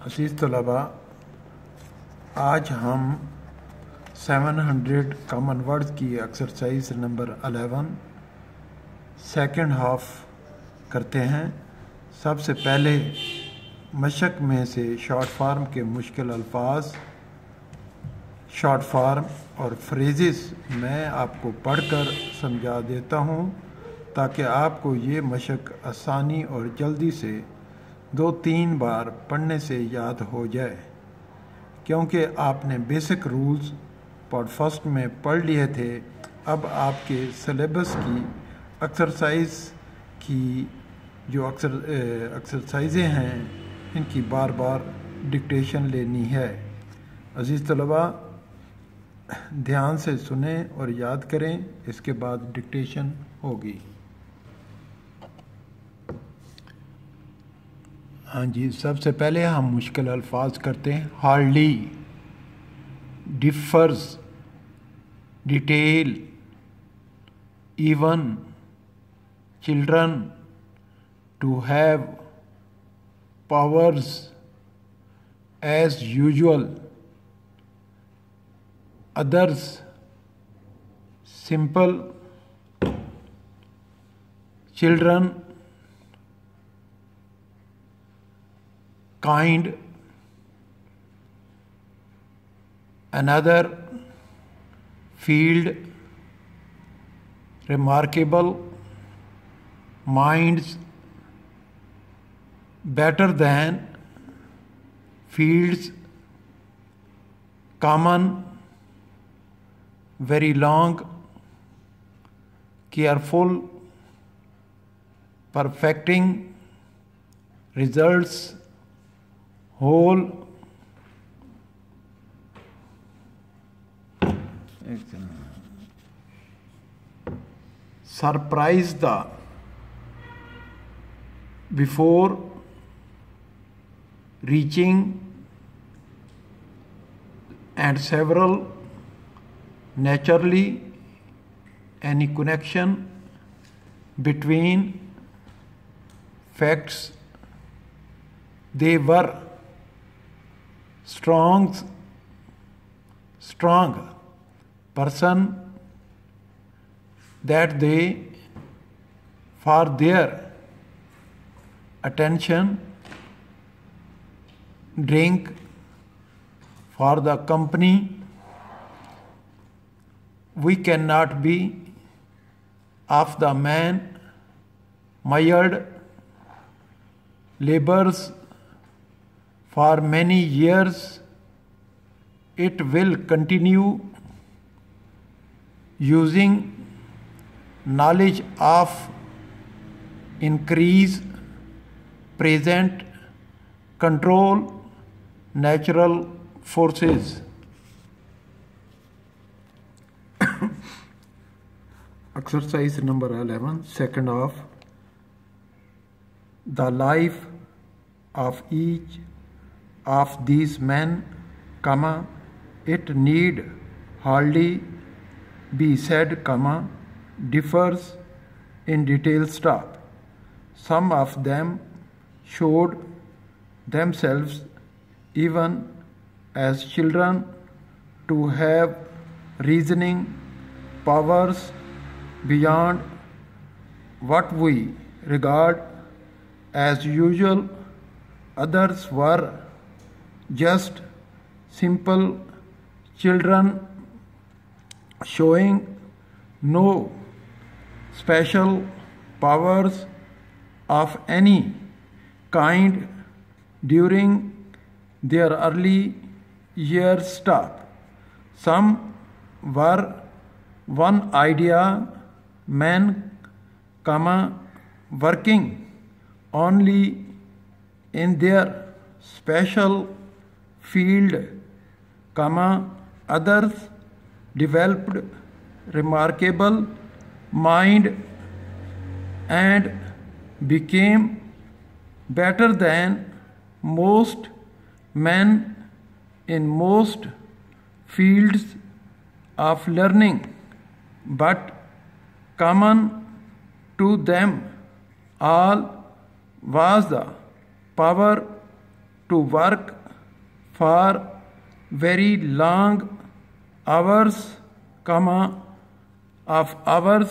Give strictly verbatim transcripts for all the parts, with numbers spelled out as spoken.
عزیز طلباء، آج ہم سیون ہنڈریڈ کامن ورڈ کی exercise number eleven second half کرتے ہیں۔ سب سے پہلے مشق میں سے شارٹ فارم کے مشکل الفاظ، شارٹ فارم اور فریزز میں آپ کو پڑھ کر سمجھا دیتا ہوں تاکہ آپ کو یہ مشق آسانی اور جلدی سے دو تین بار پڑھنے سے یاد ہو جائے، کیونکہ آپ نے بیسک رولز پوڈ فسٹ میں پڑھ لیے تھے۔ اب آپ کے سلیبس کی ایکسرسائز کی جو ایکسرسائزیں ہیں ان کی بار بار ڈکٹیشن لینی ہے۔ عزیز طلباء، دھیان سے سنیں اور یاد کریں، اس کے بعد ڈکٹیشن ہوگی۔ ہاں جی، سب سے پہلے ہم مشکل الفاظ کرتے ہیں۔ Hardly, differs, detail, even, children, to have, powers, as usual, others, simple, children, kind, another, field, remarkable, minds, better than, fields, common, very long, careful, perfecting, results, whole, surprise the, before, reaching, and several, naturally, any connection between, facts, they were, strong, strong person, that they, for their attention, drink, for the company, we cannot be, of the man, mired, labors, for many years, it will continue, using, knowledge of, increase, present, control, natural forces. Exercise number eleven, second half. The life of each of these men, comma, it need hardly be said, comma, differs in detail, stop. Some of them showed themselves even as children to have reasoning powers beyond what we regard as usual. Others were just simple children showing no special powers of any kind during their early years. Stop. Some were one idea men, comma, working only in their special field, comma, others developed remarkable mind and became better than most men in most fields of learning, but common to them all was the power to work for very long hours, comma, of hours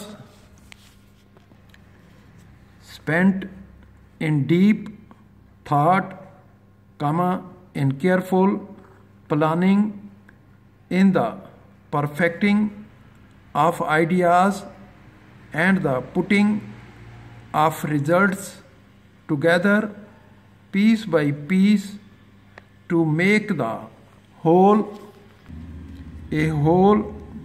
spent in deep thought, comma, in careful planning, in the perfecting of ideas and the putting of results together piece by piece to make the whole a whole,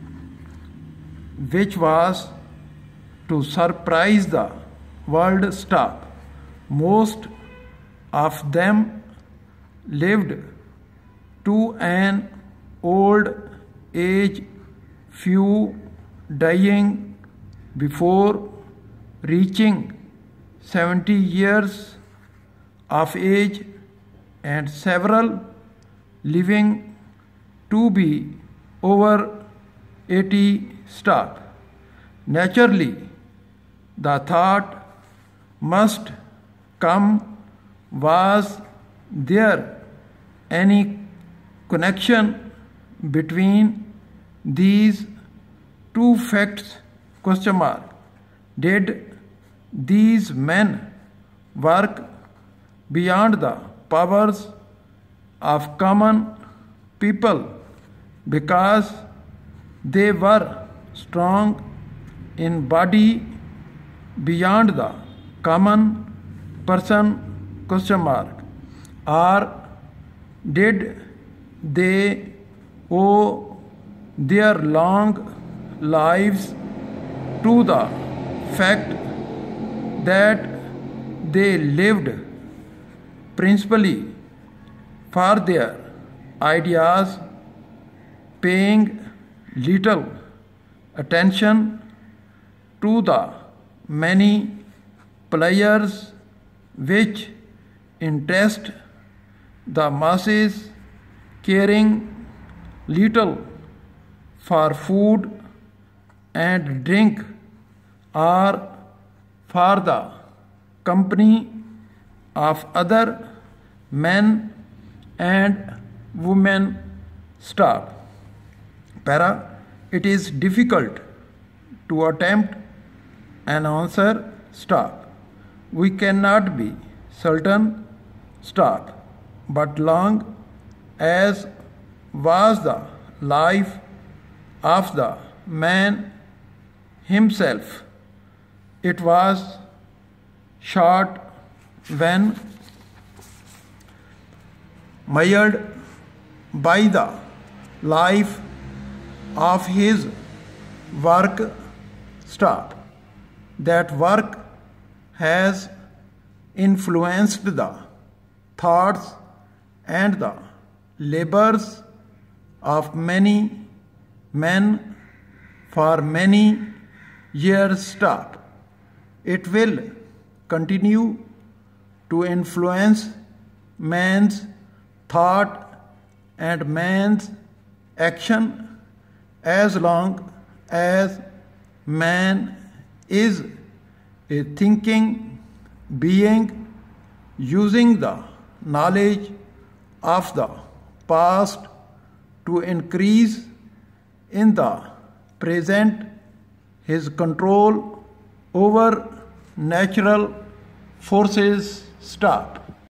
which was to surprise the world. Stop. Most of them lived to an old age, few dying before reaching seventy years of age, and several living to be over eighty. Stop. Naturally, the thought must come, was there any connection between these two facts? Question mark. Did these men work beyond the powers of common people because they were strong in body beyond the common person? Question mark. Or did they owe their long lives to the fact that they lived principally for their ideas, paying little attention to the many players which interest the masses, caring little for food and drink or for the company of other men and women? Stop. Para. It is difficult to attempt an answer. Stop. We cannot be certain. Stop. But long as was the life of the man himself, it was short when measured by the life of his work. Stop. That work has influenced the thoughts and the labors of many men for many years. Stop. It will continue to influence man's thought and man's action as long as man is a thinking being, using the knowledge of the past to increase in the present his control over natural forces. Stop.